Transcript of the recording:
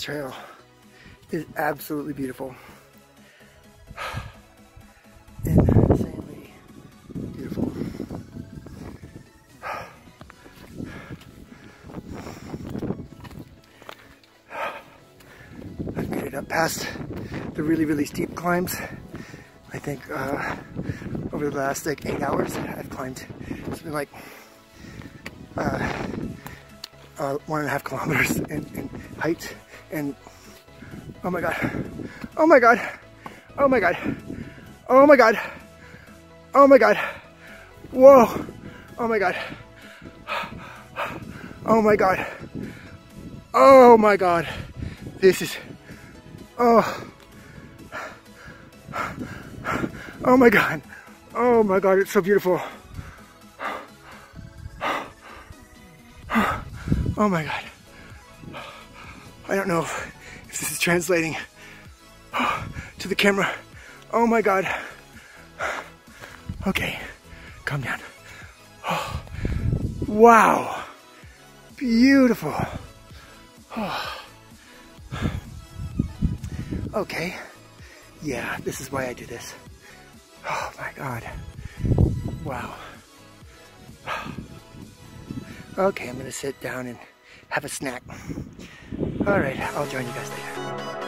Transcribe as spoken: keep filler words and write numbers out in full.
trail is absolutely beautiful. Insanely beautiful. I've made it up past the really, really steep climbs. I think uh, over the last like eight hours, I've climbed something like uh, uh, one and a half kilometers in, in height. And oh my God, oh my God, oh my God, oh my God, oh my God, whoa, oh my God, oh my God, oh my God, this is, oh, oh my God, oh my God, it's so beautiful. Oh my God. I don't know if, if this is translating to the camera. Oh my God. Okay, calm down. Oh, wow, beautiful. Oh. Okay, yeah, this is why I do this. Oh my God, wow. Okay, I'm gonna sit down and have a snack. All right, I'll join you guys later.